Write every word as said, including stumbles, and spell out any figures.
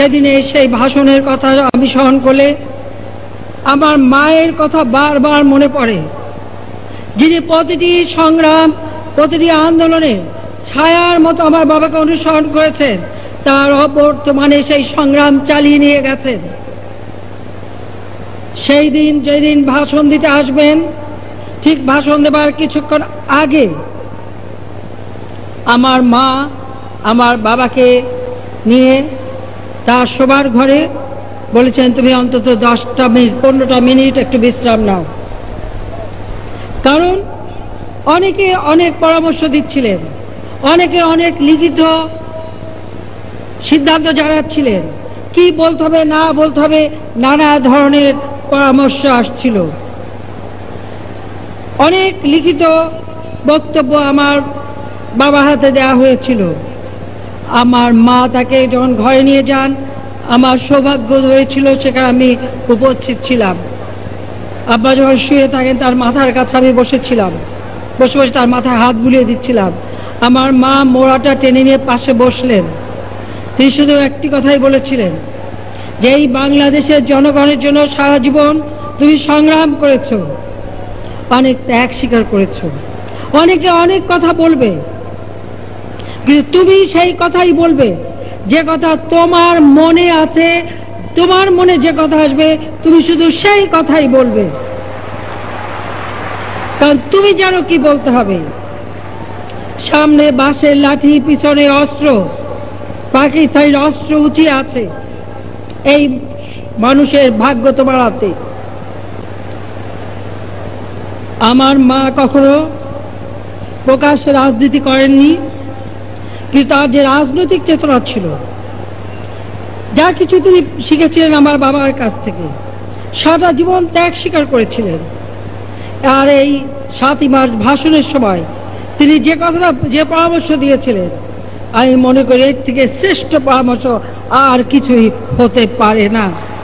সেদিনে সেই ভাষণের কথা আমি স্মরণ করলে আমার মায়ের কথা বারবার মনে পড়ে, যিনি প্রতিটি সংগ্রাম, প্রতিটি আন্দোলনে ছায়ার মতো আমার বাবাকে অনুসরণ করেছেন, তার অবর্তমানে সেই সংগ্রাম চালিয়ে নিয়ে গেছেন। সেই দিন যেদিন ভাষণ দিতে আসবেন, ঠিক ভাষণ দেবার কিছুক্ষণ আগে আমার মা আমার বাবাকে নিয়ে তার শোবার ঘরে বলেছেন, তুমি অন্তত দশটা মিনিট পনেরোটা মিনিট একটু বিশ্রাম নাও। কারণ অনেকে অনেক পরামর্শ দিচ্ছিলেন, অনেকে অনেক লিখিত সিদ্ধান্ত জানাচ্ছিলেন, কি বলতে হবে না বলতে হবে, নানা ধরনের পরামর্শ আসছিল। অনেক লিখিত বক্তব্য আমার বাবার হাতে দেওয়া হয়েছিল। আমার মা তাকে যখন ঘরে নিয়ে যান, আমার সৌভাগ্য হয়েছিল সেখানে আমি উপস্থিত ছিলাম। আব্বা যখন শুয়ে থাকেন, তার মাথার কাছে আমি বসেছিলাম, বসে বসে তার মাথায় হাত বুলিয়ে দিচ্ছিলাম। আমার মা মোড়াটা টেনে নিয়ে পাশে বসলেন। তিনি শুধু একটি কথাই বলেছিলেন, যে এই বাংলাদেশের জনগণের জন্য সারা জীবন তুমি সংগ্রাম করেছ, অনেক ত্যাগ স্বীকার করেছ। অনেকে অনেক কথা বলবে, কিন্তু তুমি সেই কথাই বলবে যে কথা তোমার মনে আছে। তোমার মনে যে কথা আসবে তুমি শুধু সেই কথাই বলবে, কারণ তুমি জানো কি বলতে হবে। সামনে বাঁশের লাঠি, পিছনে অস্ত্র, পাকিস্তানের অস্ত্র উঁচিয়ে আছে এই মানুষের ভাগ্য তোমার হাতে। আমার মা কখনো প্রকাশ্যে রাজনীতি করেননি, কিন্তু তার যে রাজনৈতিক চেতনা ছিল, যা কিছু তিনি শিখেছিলেন আমার বাবার কাছ থেকে, সারা জীবন ত্যাগ স্বীকার করেছিলেন। আর এই সাতই মার্চ ভাষণের সময় তিনি যে কথাটা, যে পরামর্শ দিয়েছিলেন, আমি মনে করি এর থেকে শ্রেষ্ঠ পরামর্শ আর কিছুই হতে পারে না।